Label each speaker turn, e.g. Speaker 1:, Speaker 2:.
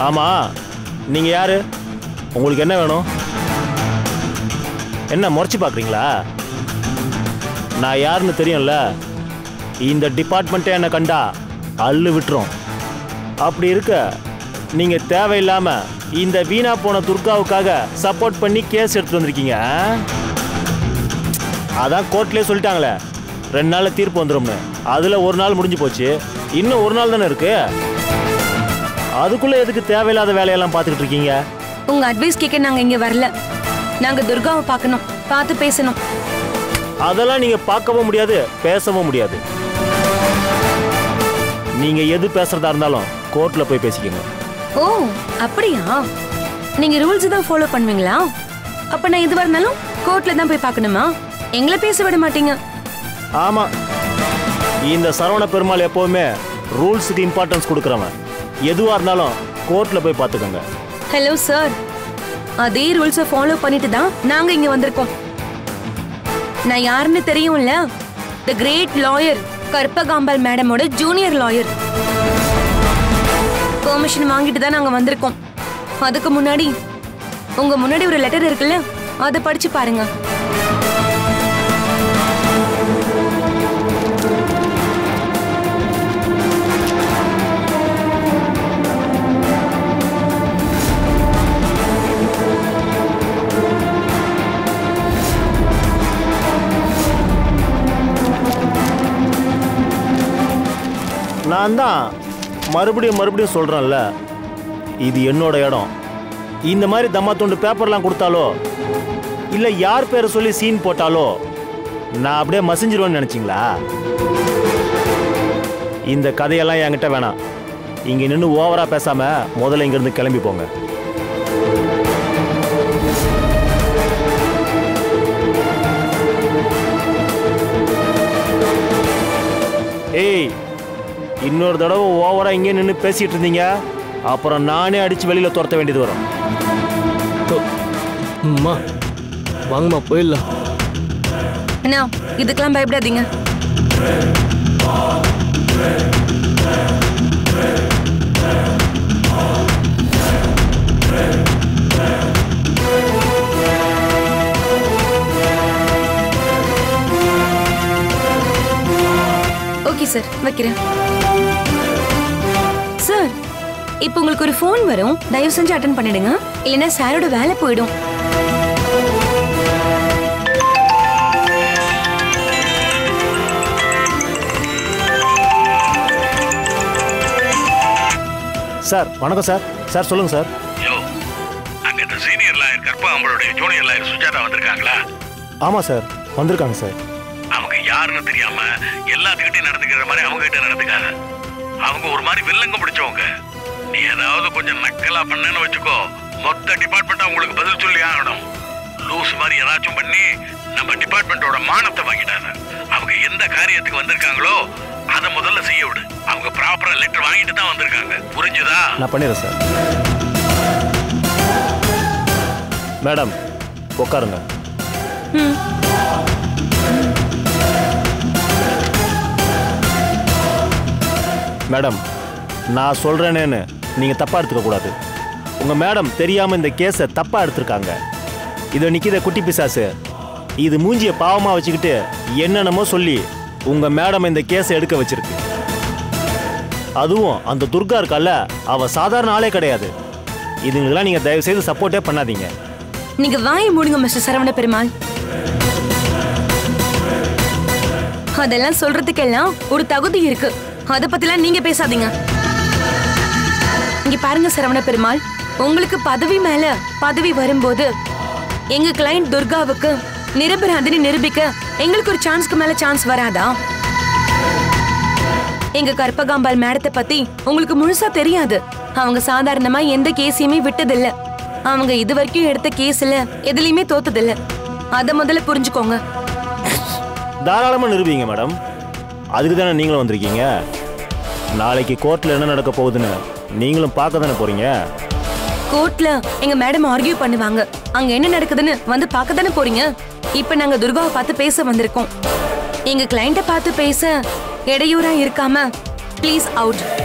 Speaker 1: ஆமா, நீங்க யாரு? உங்களுக்கு என்ன வேணும்? என்ன முறைச்சு பார்க்குறீங்களா? நான் யாருன்னு தெரியும்ல. இந்த டிபார்ட்மெண்ட்டே என்னை கண்டா அள்ளு விட்டுரும். அப்படி இருக்க நீங்க தேவையில்லாம இந்த வீணா போன துர்காவுக்காக சப்போர்ட் பண்ணி கேஸ் எடுத்து வந்திருக்கீங்க. அதான் கோர்ட்லேயே சொல்லிட்டாங்களே 2 நாள்ல தீர்ப்பு வந்துடும்னு. அதுல 1 நாள் முடிஞ்சு போச்சு, இன்னும் 1 நாள் தானே இருக்கு. அதுக்குள்ள எதுக்கு தேவையில்லாத வேலையெல்லாம் பார்த்துக்கிட்டு இருக்கீங்க?
Speaker 2: உங்க அட்வைஸ் கேட்க நாங்க இங்க வரல. நாங்க துர்காவை பார்க்கணும், பார்த்து பேசணும்.
Speaker 1: அதெல்லாம் நீங்க பார்க்கவும் முடியாது, பேசவும் முடியாது. நீங்க எது பேசுறதா இருந்தாலும் கோர்ட்ல போய் பேசிக்கங்க.
Speaker 2: ஓ அப்படியா? நீங்க ரூல்ஸ் தான் ஃபாலோ பண்ணுவீங்களா? அப்ப நான் எதுவா இருந்தாலும் கோர்ட்ல தான் போய் பார்க்கணுமா? எங்களை பேச விட மாட்டீங்க.
Speaker 1: ஆமா, இந்த சரவண பெருமாள் எப்பவுமே ரூல்ஸுக்கு இம்பார்ட்டன்ஸ் கொடுக்குறவன். எதுவா இருந்தாலும் கோர்ட்ல போய் பார்த்துக்கோங்க.
Speaker 2: ஹலோ சார், அதே ரூல்ஸை ஃபாலோ பண்ணிட்டு தான் நாங்க இங்க வந்திருக்கோம். நான் யாருன்னு தெரியும்ல? தி கிரேட் லாயர் கற்பகாம்பாள் மேடமோட ஜூனியர் லாயர். பெர்மிஷன் வாங்கிட்டு தான் நாங்க வந்திருக்கோம். அதுக்கு முன்னாடி உங்க முன்னாடி ஒரு லெட்டர் இருக்குல்ல, அதை படிச்சு பாருங்க.
Speaker 1: நான் தான் மறுபடியும் சொல்றேன்ல, இது என்னோட இடம். இந்த மாதிரி தம்மா துண்டு பேப்பர்லாம் கொடுத்தாலோ இல்லை யார் பேரை சொல்லி சீன் போட்டாலோ நான் அப்படியே மசிஞ்சிருவேன்னு நினச்சிங்களா? இந்த கதையெல்லாம் என்கிட்ட வேணாம். இங்கே நின்று ஓவராக பேசாமல் முதல்ல இங்கேருந்து கிளம்பி போங்க. ஏய், இன்னொரு தடவை ஓவரா இங்கே நின்று பேசிட்டு இருந்தீங்க, அப்புறம் நானே அடிச்சு வெளியில துரத்த வேண்டியது வரும்.
Speaker 3: வாங்கம்மா போயிடலாம்.
Speaker 2: அண்ணா, இதுக்கெல்லாம் பயப்படாதீங்க. ஓகே சார், வைக்கிறேன். சார், இப்போ உங்களுக்கு ஒரு ஃபோன் வரும், தயவு செஞ்சு அட்டெண்ட் பண்ணிடுங்க, இல்லைன்னா சாரோட வேலை போயிடும்.
Speaker 1: சார் வணக்கம் சார். சார் சொல்லுங்க சார்.
Speaker 4: யோ, அங்க இந்த சீனியர் லாயர் கற்பகாம்பாளுடைய ஜூனியர் லாயர் சுஜாதா வந்திருக்காங்களா?
Speaker 1: ஆமா சார், வந்திருக்காங்க சார்.
Speaker 4: அவங்க யாருன்னு தெரியாம எல்லாத்துக்கிட்டையும் நடந்துக்கிற மாதிரி அவங்க கிட்ட நடந்துக்காங்க. அவங்க ஒரு மாதிரி வில்லங்க பிடிச்சவங்க. நீ ஏதாவது கொஞ்சம் நக்கலா பண்ணன்னு வச்சுக்கோ, மொத்த டிபார்ட்மெண்ட் அவங்களுக்கு பதில் சொல்லி ஆகணும். லூஸ் மாதிரி ஏதாச்சும் பண்ணி நம்ம டிபார்ட்மெண்டோட மானத்தை வாங்கிட்டாங்க. அவங்க எந்த காரியத்துக்கு வந்திருக்காங்களோ அதை முதல்ல செய்ய விடு. அவங்க ப்ராப்பரா லெட்டர் வாங்கிட்டு தான் வந்திருக்காங்க, புரிஞ்சுதா?
Speaker 1: நான் பண்ணிடுறேன் சார். மேடம் உட்காருங்க. மேடம், நான் சொல்றேனேன்னு நீங்க தப்பா எடுத்துக்க கூடாது. உங்க மேடம் தெரியாம இந்த கேஸை தப்பா எடுத்திருக்காங்க. இதை நிக்கிற குட்டி பிசாசு இது மூஞ்சிய பாவமா வச்சுக்கிட்டு என்னென்னமோ சொல்லி உங்க மேடம் இந்த கேஸை எடுக்க வச்சிருக்கு. அதுவும் அந்த துர்கா இருக்கல்ல, அவ சாதாரண ஆளே கிடையாது. இதுங்கெல்லாம் நீங்க தயவு செய்து சப்போர்ட்டே பண்ணாதீங்க.
Speaker 2: நீங்க வாயை மூடுங்க மிஸ்டர் சரவண பெருமாள். அதெல்லாம் சொல்றதுக்கெல்லாம் ஒரு தகுதி இருக்கு. அதை பத்திலாம் நீங்க பேசாதீங்க. இங்க பாருங்க சரவண பெருமாள், உங்களுக்கு பதவி மேல பதவி வரும்போது எங்க கிளையண்ட் துர்காவுக்கு நிரபராதினி நிரூபிக்க எங்களுக்கு ஒரு சான்ஸ்க்கு மேல சான்ஸ் வராதா? எங்க கற்பகாம்பாள் மேடத்தை பத்தி உங்களுக்கு முழுசா தெரியாது. அவங்க சாதாரணமா எந்த கேஸையுமே விட்டதில்ல. அவங்க இது வரைக்கும் எடுத்த கேஸ்ல எதுலயுமே தோத்ததில்ல. அத முதல்ல புரிஞ்சுக்கோங்க.
Speaker 1: தாராளமா நிரூபிங்க மேடம். அதுக்கு தானே நீங்களும் வந்திருக்கீங்க. நாளைக்கு கோர்ட்ல என்ன நடக்க போகுதுன்னு நீங்களும் பார்க்க தானே போறீங்க.
Speaker 2: கோர்ட்ல எங்க மேடம் ஆர்கியூ பண்ணுவாங்க. அங்க என்ன நடக்குதுன்னு வந்து பார்க்க தானே போறீங்க. இப்ப நாங்க துர்காவை பார்த்து பேச வந்திருக்கோம். எங்க கிளையண்ட பார்த்து பேச இடையூறா இருக்காம ப்ளீஸ் அவுட்.